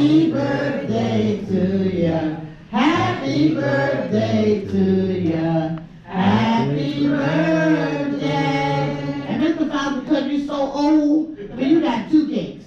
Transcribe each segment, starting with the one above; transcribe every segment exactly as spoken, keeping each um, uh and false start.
Happy birthday to ya. Happy birthday to ya. Happy birthday. And Mister Fowler, because you're so old, well, you got two cakes.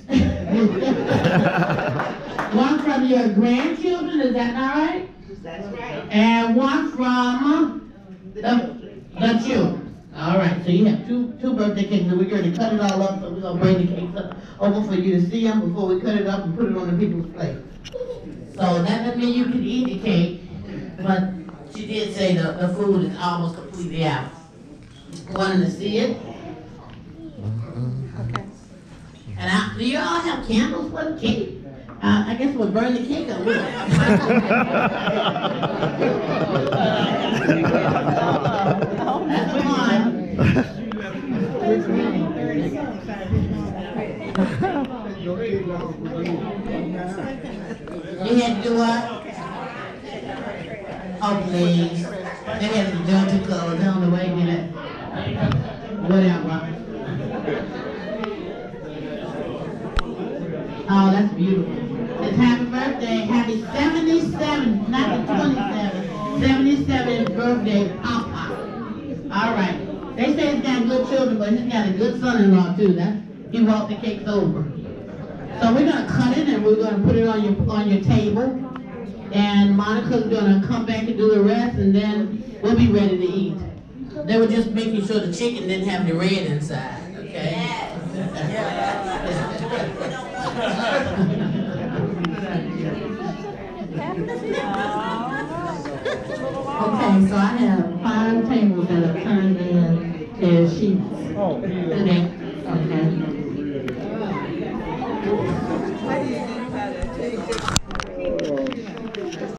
One from your grandchildren, is that not right? That's right. And one from the, the children. All right, so you have two two birthday cakes, and we're going to cut it all up, so we're going to bring the cakes up over for you to see them before we cut it up and put it on the people's plate. So that doesn't mean you can eat the cake, but she did say the, the food is almost completely out. Wanting to see it? Okay. And I, do you all have candles for the cake? Uh, I guess we'll burn the cake up with it. That's a line. You had to do what? Oh, please. They had to do two colors. I don't know where you get it. Whatever. Oh, that's beautiful. It's happy birthday. Happy seventy-seven, not the twenty-seven. seventy-seventh birthday, Papa. All right. They say he's got good children, but he's got a good son-in-law too. That he walked the cakes over. So we're gonna cut it and we're gonna put it on your on your table. And Monica's gonna come back and do the rest, and then we'll be ready to eat. They were just making sure the chicken didn't have the red inside. Okay. Okay, so I have five tables that have turned in their sheets. Oh, Today. Okay.